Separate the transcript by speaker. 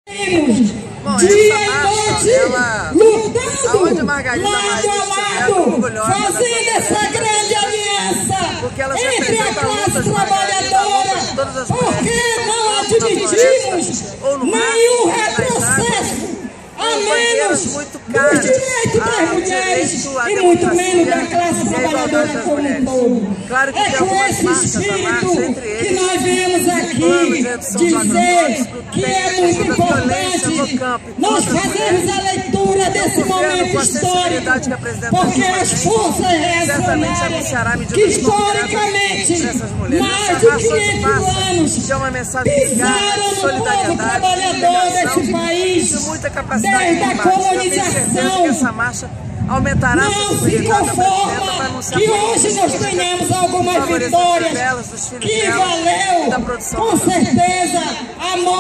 Speaker 1: Bom, dia e noite, lutando lado a lado, fazendo essa grande aliança entre a classe trabalhadora, porque não admitimos nenhum retrocesso, a menos dos direitos das mulheres e muito menos da classe trabalhadora como um todo.
Speaker 2: Claro que
Speaker 1: é com esse espírito que nós viemos aqui dizer que é muito importante nós fazermos a leitura desse momento histórico, porque as forças reacionárias que historicamente mais de 500 anos pisaram no povo trabalhador desse país desde a colonização.
Speaker 2: Aumentará
Speaker 1: não se conforma que hoje nós tenhamos algumas vitórias que valeu com certeza a morte.